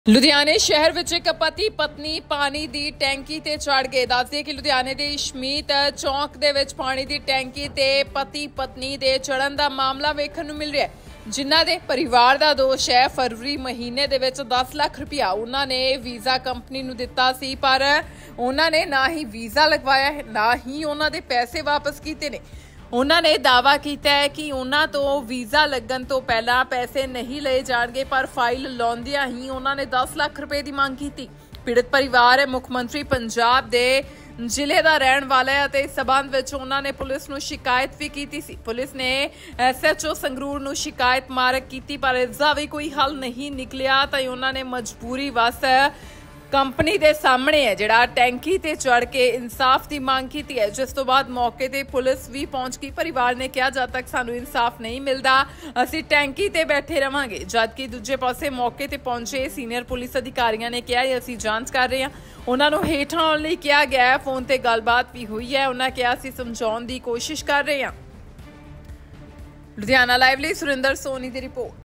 ਲੁਧਿਆਣੇ ਸ਼ਹਿਰ ਵਿੱਚ ਇੱਕ ਪਤੀ ਪਤਨੀ ਪਾਣੀ ਦੀ ਟੈਂਕੀ ਤੇ ਚੜ ਗਏ। ਦੱਸਦੇ ਕਿ ਲੁਧਿਆਣੇ ਦੇ ਸ਼ਮੀਤ ਚੌਕ ਦੇ ਵਿੱਚ ਪਾਣੀ ਦੀ ਟੈਂਕੀ ਤੇ ਪਤੀ ਪਤਨੀ ਦੇ ਚੜਨ ਦਾ ਮਾਮਲਾ ਵੇਖਣ ਨੂੰ ਮਿਲ ਰਿਹਾ ਹੈ, ਜਿਨ੍ਹਾਂ ਦੇ ਪਰਿਵਾਰ ਦਾ ਦੋਸ਼ ਹੈ ਫਰਵਰੀ ਮਹੀਨੇ ਦੇ ਵਿੱਚ 10 ਲੱਖ ਰੁਪਇਆ ਉਹਨਾਂ ਨੇ ਵੀਜ਼ਾ ਕੰਪਨੀ ਨੂੰ ਦਿੱਤਾ ਸੀ, ਪਰ ਉਹਨਾਂ ਨੇ ਨਾ ਹੀ ਵੀਜ਼ਾ ਲਗਵਾਇਆ ਹੈ, ਨਾ ਹੀ ਉਹਨਾਂ ਦੇ ਪੈਸੇ ਵਾਪਸ ਕੀਤੇ ਨੇ। ਉਹਨਾਂ ਨੇ ਦਾਅਵਾ ਕੀਤਾ ਹੈ ਕਿ ਉਹਨਾਂ ਤੋਂ ਵੀਜ਼ਾ ਲੱਗਣ ਤੋਂ ਪਹਿਲਾਂ ਪੈਸੇ ਨਹੀਂ ਲਏ ਜਾਣਗੇ, ਪਰ ਫਾਈਲ ਲਾਉਂਦਿਆਂ ਹੀ ਉਹਨਾਂ ਨੇ 10 ਲੱਖ ਰੁਪਏ ਦੀ ਮੰਗ ਕੀਤੀ। ਪੀੜਤ ਪਰਿਵਾਰ ਮੁੱਖ ਮੰਤਰੀ ਪੰਜਾਬ ਦੇ ਜ਼ਿਲ੍ਹੇ ਦਾ ਰਹਿਣ ਵਾਲਾ ਹੈ ਅਤੇ ਇਸ ਸਬੰਧ ਵਿੱਚ ਉਹਨਾਂ ਨੇ ਪੁਲਿਸ ਨੂੰ ਸ਼ਿਕਾਇਤ ਵੀ ਕੀਤੀ ਸੀ। ਪੁਲਿਸ ਨੇ SHO ਸੰਗਰੂਰ ਨੂੰ ਸ਼ਿਕਾਇਤ ਮਾਰਕ ਕੀਤੀ, ਪਰ ਇਸ ਦਾ ਵੀ ਕੋਈ ਹੱਲ ਨਹੀਂ ਨਿਕਲਿਆ ਤਾਂ ਉਹਨਾਂ ਨੇ ਮਜਬੂਰੀ ਵਸ ਕੰਪਨੀ ਦੇ ਸਾਹਮਣੇ ਹੈ ਜਿਹੜਾ ਟੈਂਕੀ ਤੇ ਚੜ ਕੇ ਇਨਸਾਫ ਦੀ ਮੰਗ ਕੀਤੀ ਹੈ, ਜਿਸ ਤੋਂ ਬਾਅਦ ਮੌਕੇ ਤੇ ਪੁਲਿਸ ਵੀ ਪਹੁੰਚ ਗਈ। ਪਰਿਵਾਰ ਨੇ ਕਿਹਾ ਜਦ ਤੱਕ ਸਾਨੂੰ ਇਨਸਾਫ ਨਹੀਂ ਮਿਲਦਾ ਅਸੀਂ ਟੈਂਕੀ ਤੇ ਬੈਠੇ ਰਵਾਂਗੇ, ਜਦਕਿ ਦੂਜੇ ਪਾਸੇ ਮੌਕੇ ਤੇ ਪਹੁੰਚੇ ਸੀਨੀਅਰ ਪੁਲਿਸ ਅਧਿਕਾਰੀਆਂ ਨੇ ਕਿਹਾ ਅਸੀਂ ਜਾਂਚ ਕਰ ਰਹੇ ਹਾਂ। ਉਹਨਾਂ ਨੂੰ ਹੇਠਾਂ ਆਉਣ ਲਈ ਕਿਹਾ ਗਿਆ ਹੈ। ਫੋਨ ਤੇ ਗੱਲਬਾਤ ਵੀ ਹੋਈ ਹੈ। ਉਹਨਾਂ ਕਿਹਾ ਅਸੀਂ ਸਮਝਾਉਣ ਦੀ ਕੋਸ਼ਿਸ਼ ਕਰ ਰਹੇ ਹਾਂ। ਲੁਧਿਆਣਾ ਲਾਈਵ ਲਈ ਸੁਰਿੰਦਰ ਸੋਨੀ ਦੀ ਰਿਪੋਰਟ।